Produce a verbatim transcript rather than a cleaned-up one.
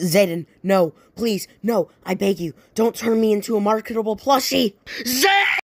Zayden, no, please, no, I beg you, don't turn me into a marketable plushie. Zayden!